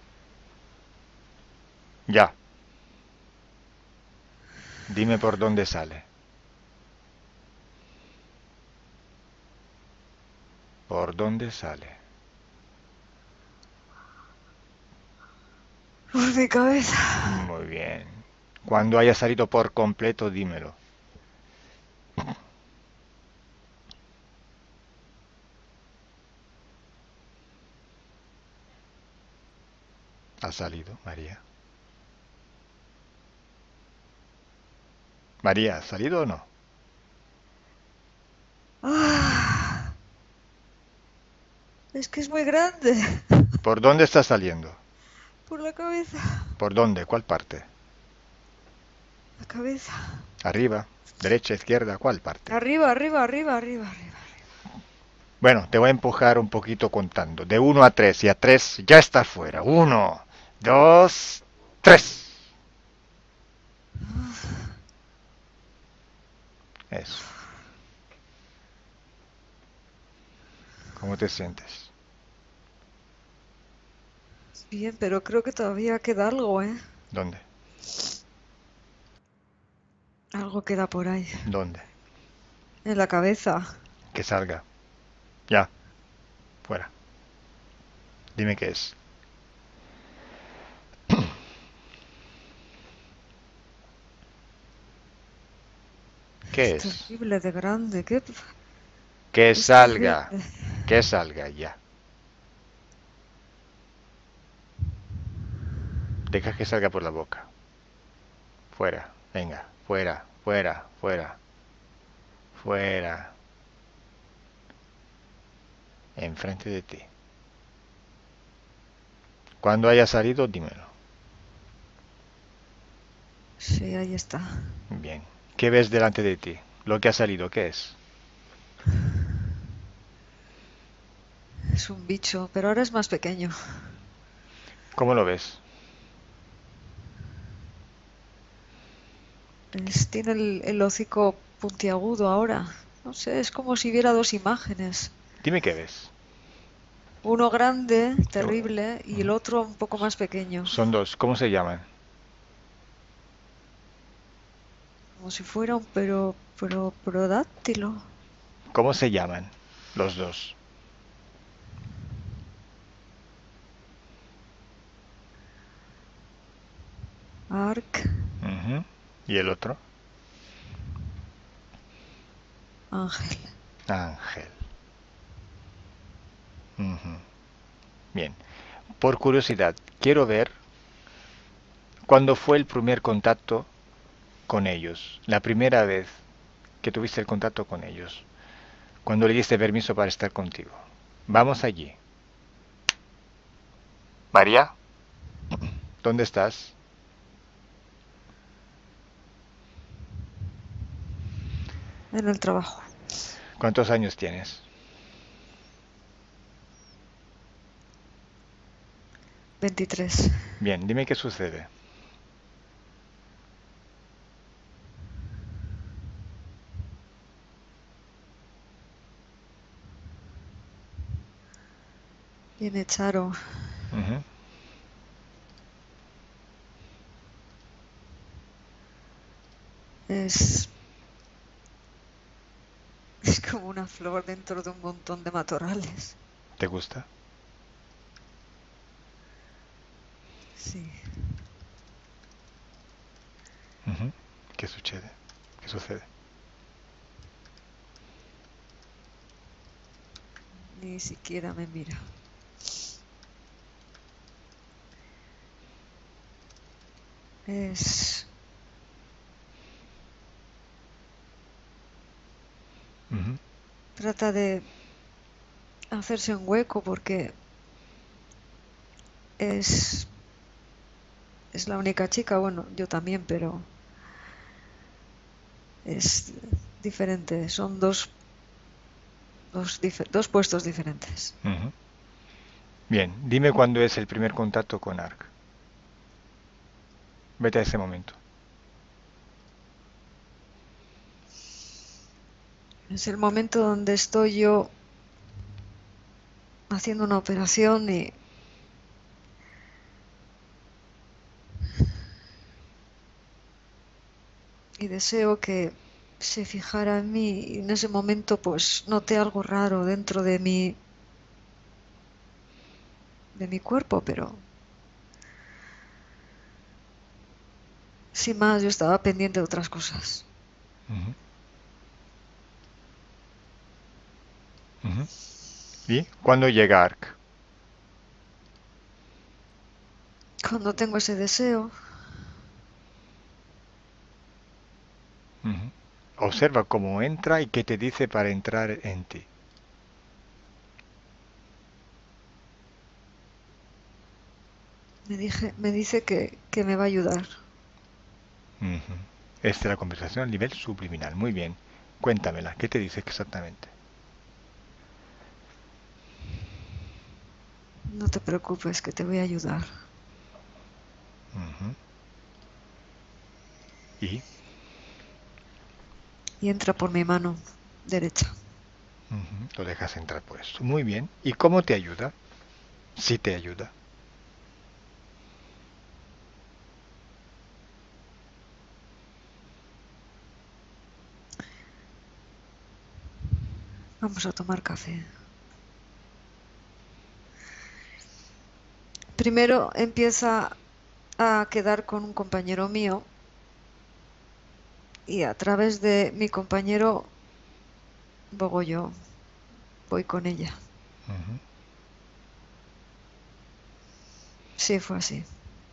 Ya. Dime por dónde sale. ¿Por dónde sale? Por mi cabeza. Muy bien. Cuando haya salido por completo, dímelo. ¿Ha salido, María? María, ¿ha salido o no? Ah, es que es muy grande. ¿Por dónde está saliendo? Por la cabeza. ¿Por dónde? ¿Cuál parte? La cabeza. ¿Arriba? ¿Derecha? ¿Izquierda? ¿Cuál parte? Arriba, arriba, arriba, arriba, arriba. Bueno, te voy a empujar un poquito contando. De 1 a 3 y a 3 ya estás fuera. 1, 2, 3. Eso. ¿Cómo te sientes? Bien, pero creo que todavía queda algo, ¿eh? ¿Dónde? Algo queda por ahí. ¿Dónde? En la cabeza. Que salga. Ya. Fuera. Dime qué es. ¿Qué Es es? terrible de grande. ¿Qué? Que Es salga. terrible. Que salga ya. Deja que salga por la boca. Fuera. Venga. Fuera. Fuera. Fuera. Fuera. Enfrente de ti. Cuando haya salido, dímelo. Sí, ahí está. Bien. ¿Qué ves delante de ti? Lo que ha salido, ¿qué es? Es un bicho, pero ahora es más pequeño. ¿Cómo lo ves? Tiene el hocico puntiagudo ahora. No sé, es como si viera dos imágenes. Dime qué ves. Uno grande, Yo- terrible, y el Ujú. otro un poco más pequeño, Son dos. ¿Cómo se llaman? como si fuera un prodáctilo. ¿Cómo se llaman los dos? Arc, Ujú. ¿Y el otro? ángel. Ángel. Ujú. Bien. Por curiosidad, quiero ver cuándo fue el primer contacto con ellos. La primera vez que tuviste el contacto con ellos. Cuando le diste permiso para estar contigo. Vamos allí. María, ¿dónde estás? En el trabajo. ¿Cuántos años tienes? 23. Bien, dime qué sucede. Viene Charo. Ujú. Es, es como una flor dentro de un montón de matorrales. ¿Te gusta? Sí. Ujú. ¿Qué sucede? ¿Qué sucede? Ni siquiera me mira. Es... Ujú. Trata de hacerse un hueco porque es, es la única chica, bueno, yo también, pero es diferente. Son dos puestos diferentes. Ujú. Bien, dime cuándo es el primer contacto con Ark. Vete a ese momento. Es el momento donde estoy yo haciendo una operación y deseo que se fijara en mí y en ese momento pues noté algo raro dentro de mi cuerpo, pero sin más yo estaba pendiente de otras cosas. Ujú. Ujú. ¿Y cuándo llega Ark? Cuando tengo ese deseo, Ujú. Observa cómo entra y qué te dice para entrar en ti. me dice que me va a ayudar. Ujú. Esta es la conversación a nivel subliminal. Muy bien. Cuéntamela. ¿Qué te dice exactamente? No te preocupes, que te voy a ayudar. Ujú. ¿Y? Y entra por mi mano derecha. Ujú. Lo dejas entrar por eso. Muy bien. ¿Y cómo te ayuda? Sí te ayuda. Vamos a tomar café. Primero empieza a quedar con un compañero mío y a través de mi compañero voy con ella. Ujú. Sí, fue así.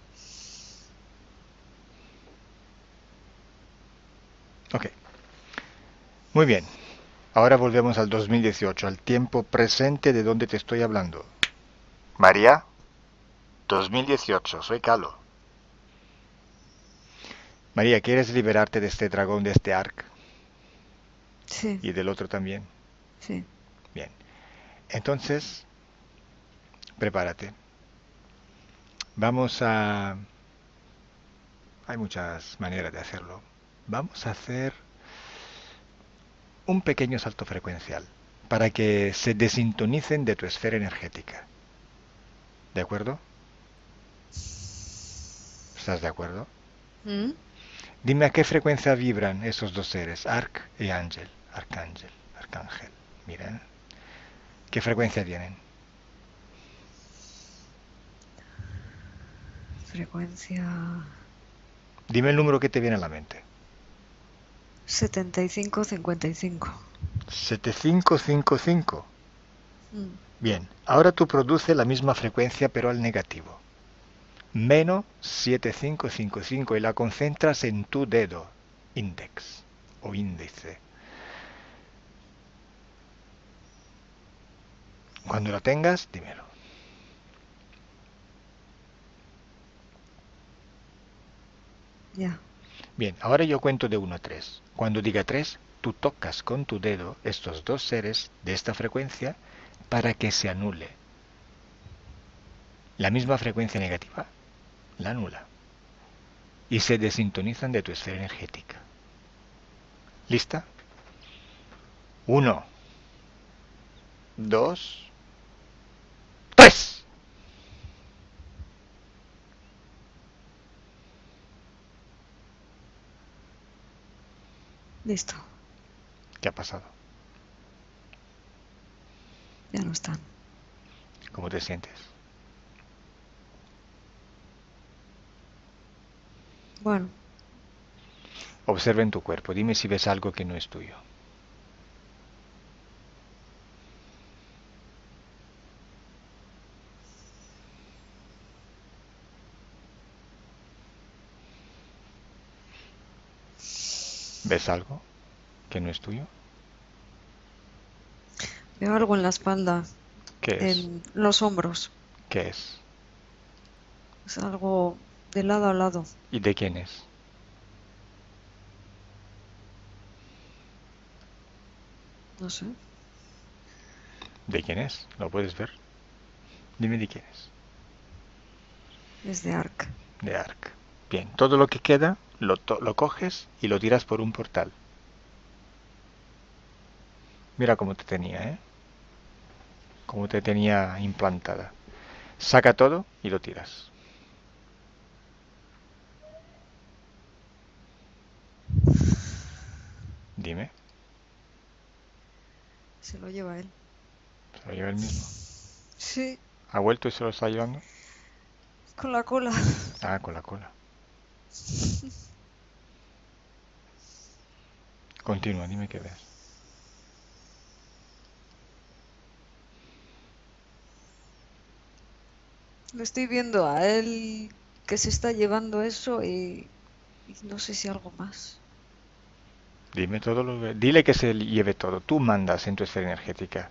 Ok. Muy bien. Ahora volvemos al 2018, al tiempo presente de donde te estoy hablando. María, 2018, soy Calo. María, ¿quieres liberarte de este dragón, de este Ark? Sí, Y del otro también. sí. Bien. Entonces, prepárate. Vamos a... Hay muchas maneras de hacerlo. Vamos a hacer un pequeño salto frecuencial. para que se desintonicen de tu esfera energética. ¿De acuerdo? ¿Estás de acuerdo? ¿Mm? Dime a qué frecuencia vibran esos dos seres, Arc y Ángel, Arcángel, Arcángel. Mira, ¿qué frecuencia tienen? Frecuencia Dime el número que te viene a la mente. 75-55. 7555. Mm. Bien, ahora tú produces la misma frecuencia pero al negativo. Menos 7555 y la concentras en tu dedo, índice o índice. Cuando lo tengas, dímelo. Ya. Bien, ahora yo cuento de 1 a 3. Cuando diga 3, tú tocas con tu dedo estos dos seres de esta frecuencia para que se anule. La misma frecuencia negativa la anula y se desintonizan de tu esfera energética. ¿Lista? 1, 2, 3. Listo. ¿Qué ha pasado? Ya no están. ¿Cómo te sientes? Bueno, Observa en tu cuerpo. Dime si ves algo que no es tuyo. ¿Ves algo que no es tuyo? veo algo en la espalda, ¿Qué es? en los hombros. ¿Qué es? Es algo de lado a lado. ¿Y de quién es? No sé. ¿De quién es? ¿Lo puedes ver? Dime de quién es. Es de Ark. De Ark. Bien, todo lo que queda lo coges y lo tiras por un portal. Mira cómo te tenía, ¿eh? Cómo te tenía implantada. Saca todo y lo tiras. Dime, Se lo lleva él. ¿se lo lleva el mismo? Sí, ¿Ha vuelto y se lo está llevando? con la cola. Ah, con la cola. Continúa, dime qué ves. Lo estoy viendo a él que se está llevando eso y no sé si algo más. Dime todo lo que... Dile que se lleve todo. Tú mandas en tu esfera energética.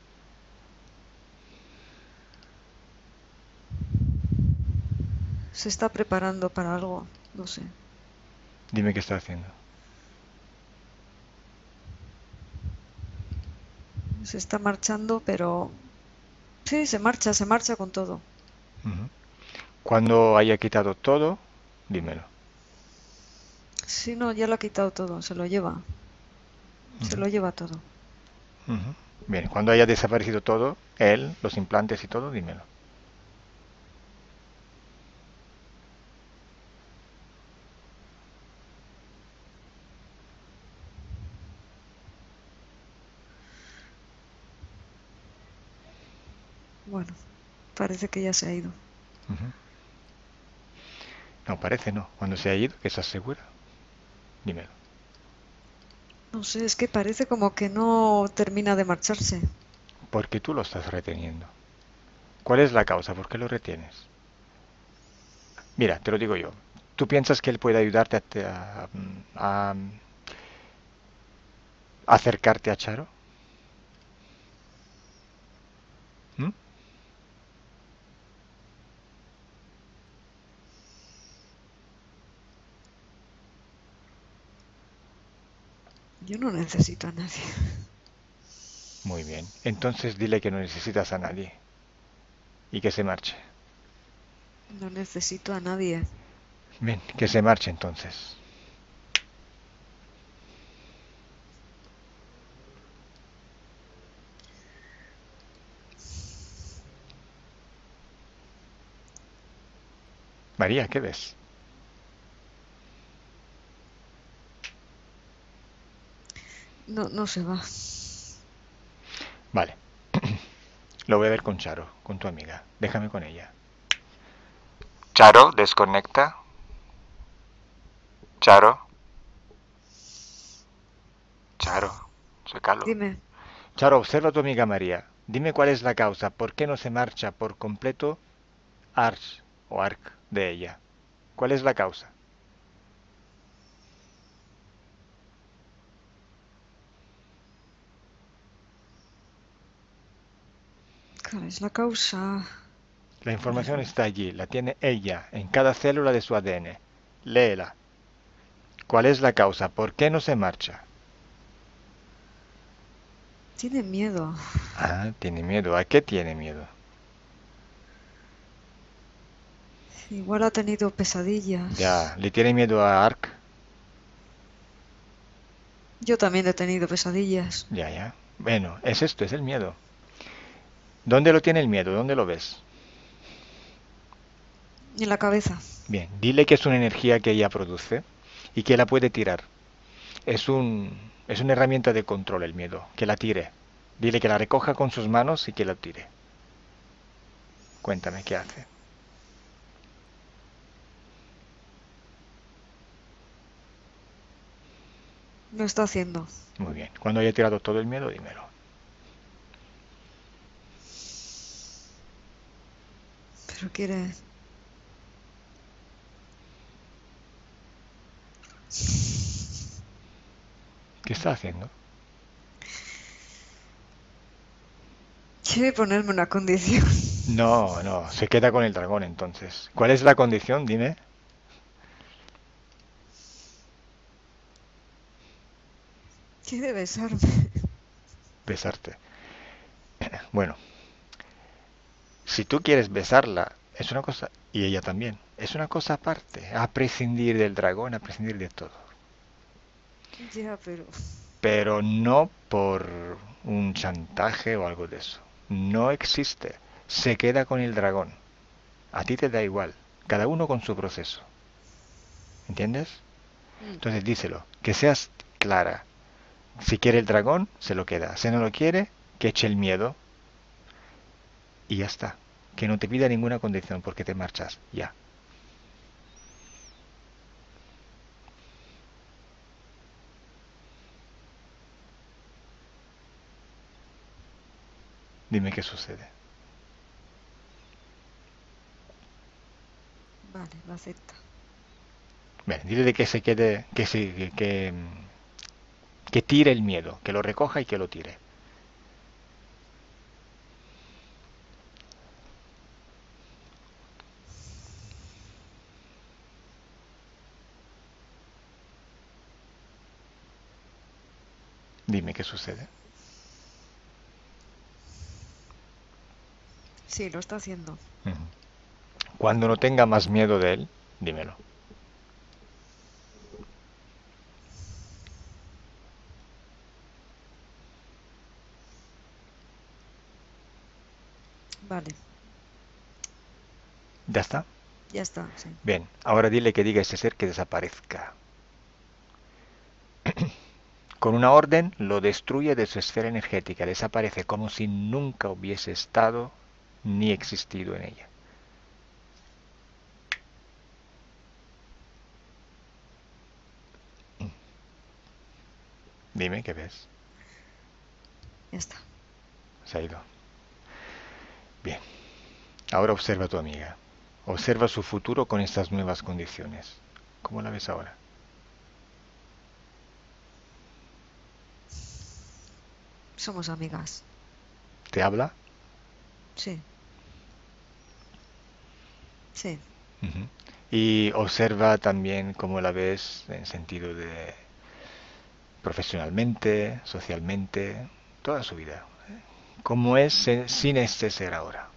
Se está preparando para algo, no sé. Dime qué está haciendo. Se está marchando, pero sí, se marcha con todo. Ujú. Cuando haya quitado todo, dímelo. Sí, no, ya lo ha quitado todo, se lo lleva. Se Ujú, lo lleva todo. ujú. Bien, cuando haya desaparecido todo, él, los implantes y todo, dímelo. Bueno, parece que ya se ha ido. Ujú. No, parece no. Cuando se ha ido, que estás segura, dímelo. No sé, es que parece como que no termina de marcharse. Porque tú lo estás reteniendo. ¿Cuál es la causa? ¿Por qué lo retienes? Mira, te lo digo yo. ¿Tú piensas que él puede ayudarte a acercarte a Charo? ¿Mm? Yo no necesito a nadie. Muy bien. Entonces dile que no necesitas a nadie y que se marche. No necesito a nadie. Ven, que se marche entonces. María, ¿qué ves? No, no se va. Vale, lo voy a ver con Charo, con tu amiga. Déjame con ella. Charo, desconecta. Charo, Charo, soy Carlos. Dime, Charo, observa a tu amiga María. Dime cuál es la causa. ¿Por qué no se marcha por completo Arch o Arc de ella? ¿Cuál es la causa? ¿cuál es la causa? La información está allí, la tiene ella, en cada célula de su ADN. Léela. ¿Cuál es la causa? ¿Por qué no se marcha? Tiene miedo. Ah, tiene miedo. ¿A qué tiene miedo? Igual ha tenido pesadillas. Ya, ¿le tiene miedo a Ark? Yo también he tenido pesadillas. Ya, ya. Bueno, es esto, es el miedo. ¿Dónde lo tiene el miedo? ¿Dónde lo ves? En la cabeza. Bien, dile que es una energía que ella produce y que la puede tirar. Es es una herramienta de control el miedo, que la tire. Dile que la recoja con sus manos y que la tire. Cuéntame qué hace. Lo está haciendo. Muy bien. Cuando haya tirado todo el miedo, dímelo. Pero quiere... ¿Qué está haciendo? Quiere ponerme una condición. No, no, se queda con el dragón entonces. ¿Cuál es la condición? Dime. Quiere besarme. Besarte. Bueno, si tú quieres besarla, es una cosa, y ella también, es una cosa aparte, a prescindir del dragón, a prescindir de todo. Ya, pero... Pero no por un chantaje o algo de eso. No existe. Se queda con el dragón. A ti te da igual. Cada uno con su proceso. ¿Entiendes? Mm, Entonces díselo. Que seas clara. Si quiere el dragón, se lo queda. Si no lo quiere, que eche el miedo. Y ya está. Que no te pida ninguna condición porque te marchas. Ya. Dime qué sucede. vale, lo acepta. Ven, dile de que se quede, que tire el miedo, que lo recoja y que lo tire. Dime qué sucede. Sí, lo está haciendo. Ujú. Cuando no tenga más miedo de él, dímelo. Vale, ¿Ya está? ya está, sí. Bien, ahora dile que diga a ese ser que desaparezca. Con una orden lo destruye de su esfera energética, desaparece como si nunca hubiese estado ni existido en ella. Dime qué ves. Ya está. Se ha ido. Bien, ahora observa a tu amiga. Observa su futuro con estas nuevas condiciones. ¿Cómo la ves ahora? Somos amigas. ¿Te habla? Sí, sí. Ujú. Y observa también cómo la ves en sentido de profesionalmente, socialmente, toda su vida. ¿Cómo es sin este ser ahora?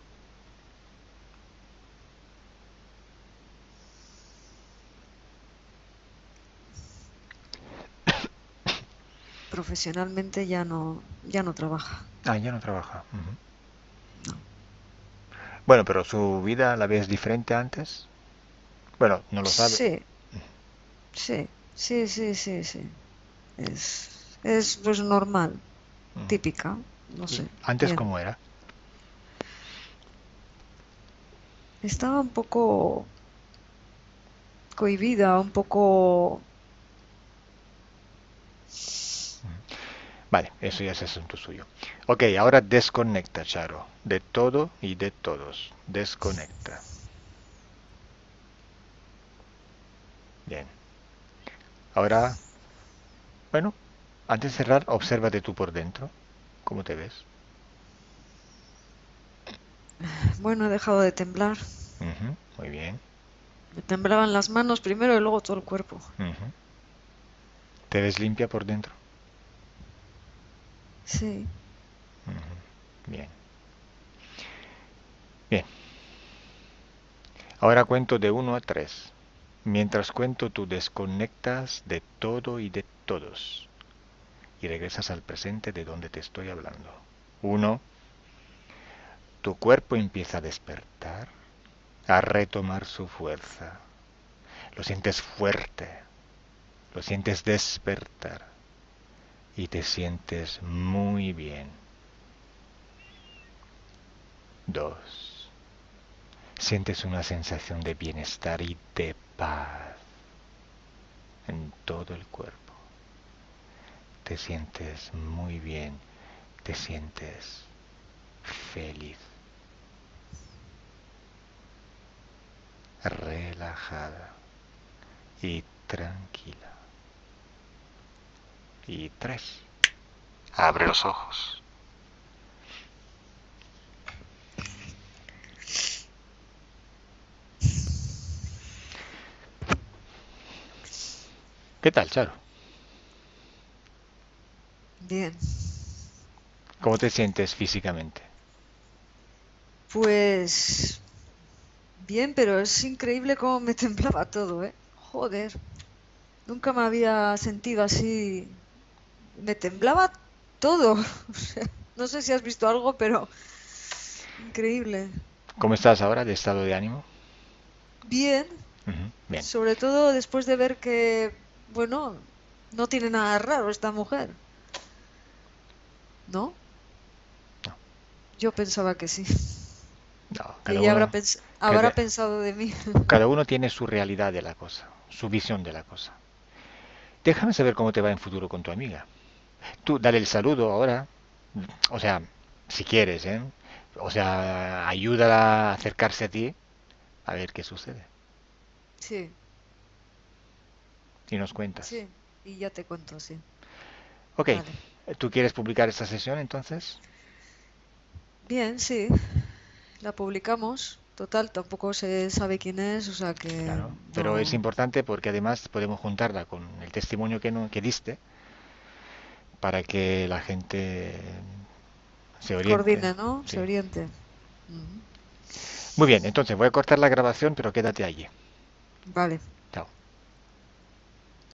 Profesionalmente ya no trabaja. Ah, ya no trabaja. Ujú. No. Bueno, pero su vida la ves diferente antes. Bueno, no lo sabe. Sí, sí, sí, sí, sí, sí. Es pues normal, Mm. típica, no ¿Y sé, antes bien. cómo era? Estaba un poco cohibida, un poco... Vale, eso ya es asunto suyo. Ok, ahora desconecta, Charo. De todo y de todos. Desconecta. Bien. Ahora, bueno, antes de cerrar, obsérvate tú por dentro. ¿Cómo te ves? Bueno, he dejado de temblar. Ujú, muy bien. Me temblaban las manos primero y luego todo el cuerpo. Ujú. ¿Te ves limpia por dentro? Sí. Ujú, bien. Bien. Ahora cuento de 1 a 3. Mientras cuento, tú desconectas de todo y de todos. Y regresas al presente de donde te estoy hablando. 1. Tu cuerpo empieza a despertar, a retomar su fuerza. Lo sientes fuerte, lo sientes despertar y te sientes muy bien. 2. Sientes una sensación de bienestar y de paz en todo el cuerpo. Te sientes muy bien, te sientes feliz, relajada y tranquila. Y 3. Abre los ojos. ¿Qué tal, Charo? Bien. ¿Cómo te sientes físicamente? Pues bien, pero es increíble cómo me temblaba todo, ¿eh? Joder. Nunca me había sentido así. Me temblaba todo. O sea, no sé si has visto algo, pero increíble. ¿Cómo estás ahora de estado de ánimo? Bien, Ujú, bien. sobre todo después de ver que, bueno, no tiene nada raro esta mujer, ¿no? No, Yo pensaba que sí, no, que ella habrá cada, pensado de mí. cada uno tiene su realidad de la cosa, su visión de la cosa. Déjame saber cómo te va en futuro con tu amiga. Tú dale el saludo ahora, o sea, si quieres, ¿eh? O sea, ayúdala a acercarse a ti a ver qué sucede. Sí, Y nos cuentas. sí, y ya te cuento, sí. Ok, Vale. ¿tú quieres publicar esta sesión entonces? Bien, sí, la publicamos. Total, tampoco se sabe quién es, o sea que Claro, pero es no importante porque además podemos juntarla con el testimonio que, no, que diste para que la gente se oriente. coordina, ¿no? Se Sí. oriente. Ujú. Muy bien, entonces voy a cortar la grabación, pero quédate allí. Vale.